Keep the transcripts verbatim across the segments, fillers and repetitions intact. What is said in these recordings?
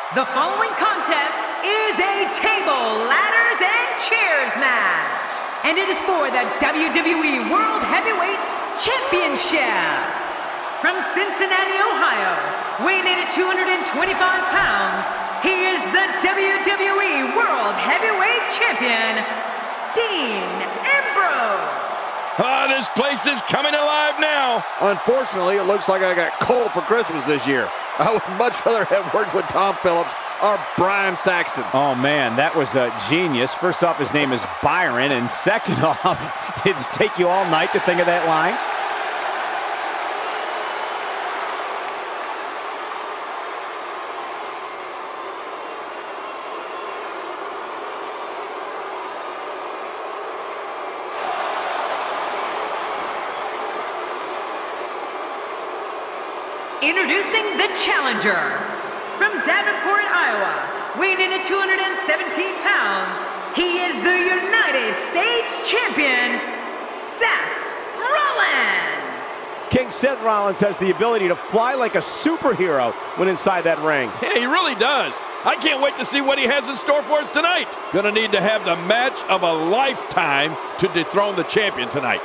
The following contest is a table, ladders, and chairs match. And it is for the W W E World Heavyweight Championship. From Cincinnati, Ohio, weighing in at two hundred twenty-five pounds, he is the W W E World Heavyweight Champion, Dean Ambrose. Ah, this place is coming alive now. Unfortunately, it looks like I got cold for Christmas this year. I would much rather have worked with Tom Phillips or Brian Saxton. Oh, man, that was a genius. First off, his name is Byron, and second off, it'd take you all night to think of that line. Introducing the challenger, from Davenport, Iowa, weighing in at two hundred seventeen pounds, he is the United States Champion, Seth Rollins. King Seth Rollins has the ability to fly like a superhero when inside that ring. Yeah, he really does. I can't wait to see what he has in store for us tonight. Gonna need to have the match of a lifetime to dethrone the champion tonight.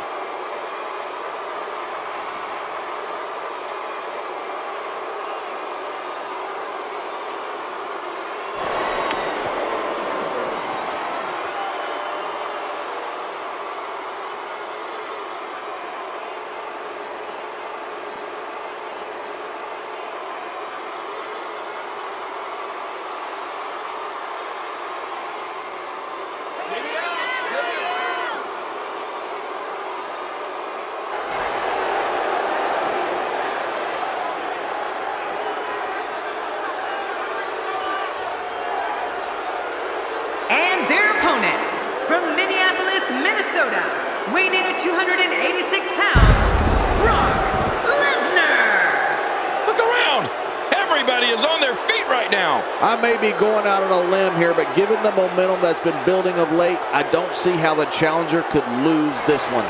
And their opponent, from Minneapolis, Minnesota, weighing in at two hundred eighty-six pounds, Brock Lesnar. Look around. Everybody is on their feet right now. I may be going out on a limb here, but given the momentum that's been building of late, I don't see how the challenger could lose this one.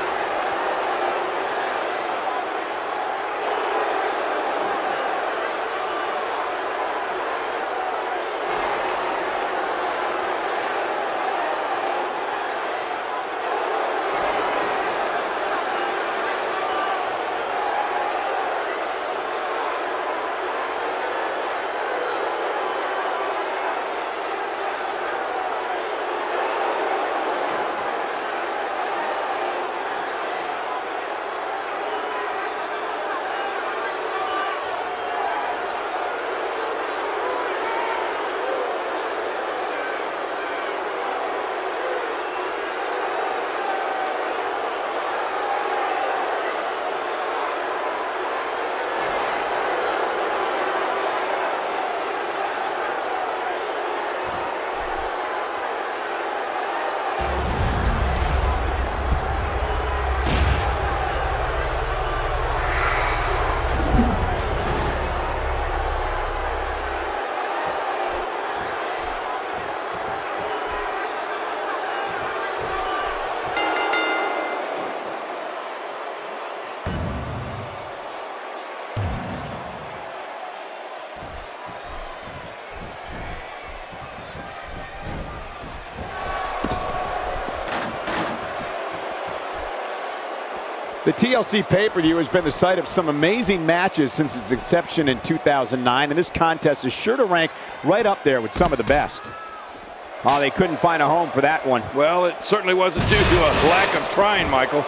The T L C pay-per-view has been the site of some amazing matches since its inception in two thousand nine, and this contest is sure to rank right up there with some of the best. Oh, they couldn't find a home for that one. Well, it certainly wasn't due to a lack of trying, Michael.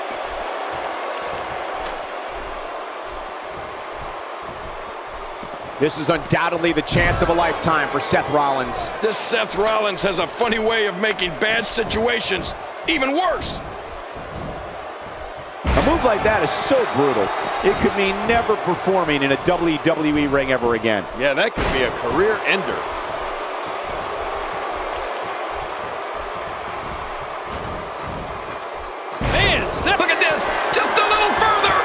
This is undoubtedly the chance of a lifetime for Seth Rollins. This Seth Rollins has a funny way of making bad situations even worse. A move like that is so brutal, it could mean never performing in a W W E ring ever again. Yeah, that could be a career ender. Man, Seth, look at this. Just a little further.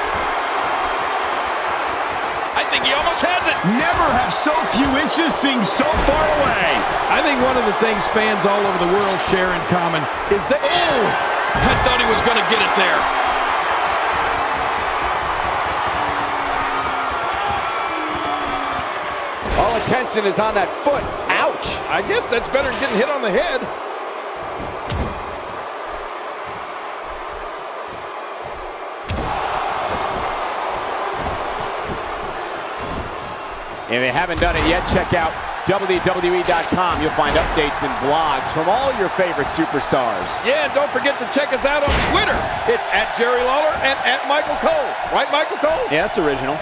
I think he almost has it. Never have so few inches seemed so far away. I think one of the things fans all over the world share in common is that, oh, I thought he was going to get it there. All attention is on that foot. Ouch. I guess that's better than getting hit on the head. If you haven't done it yet, check out W W E dot com. You'll find updates and blogs from all your favorite superstars. Yeah, and don't forget to check us out on Twitter. It's at Jerry Lawler and at Michael Cole. Right, Michael Cole? Yeah, that's original.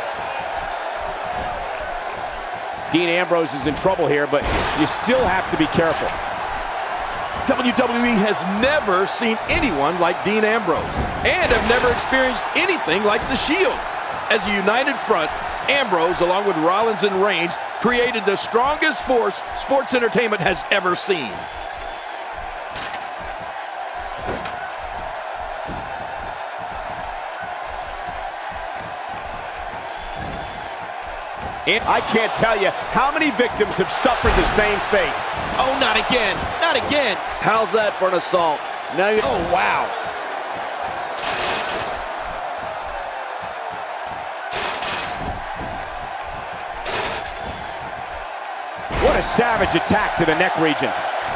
Dean Ambrose is in trouble here, but you still have to be careful. W W E has never seen anyone like Dean Ambrose and have never experienced anything like the Shield. As a united front, Ambrose, along with Rollins and Reigns, created the strongest force sports entertainment has ever seen. And I can't tell you how many victims have suffered the same fate. Oh, not again. Not again. How's that for an assault? Now you. Oh, wow. What a savage attack to the neck region.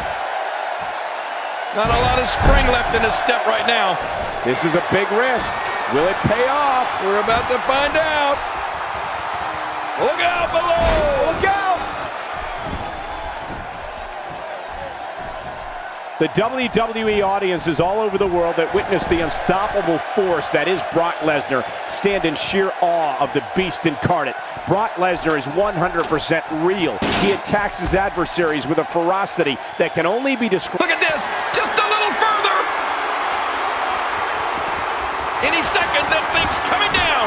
Not a lot of spring left in his step right now. This is a big risk. Will it pay off? We're about to find out. Look out below! Look out! The W W E audiences all over the world that witnessed the unstoppable force that is Brock Lesnar stand in sheer awe of the beast incarnate. Brock Lesnar is one hundred percent real. He attacks his adversaries with a ferocity that can only be described. Look at this! Just a little further! Any second, that thing's coming down!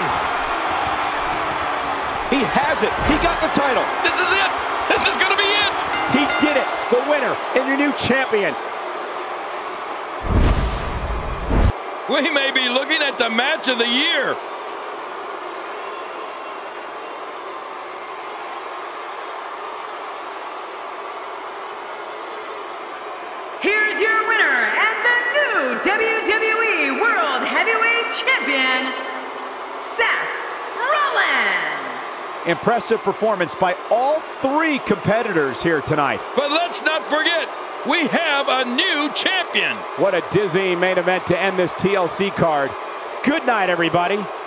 He has it! He got the title! This is it! This is gonna be it! He did it! The winner and your new champion. We may be looking at the match of the year. Here's your winner and the new W W E World Heavyweight Champion, Seth Rollins. Impressive performance by all three competitors here tonight. But let's not forget, we have a new champion. What a dizzying main event to end this T L C card. Good night, everybody.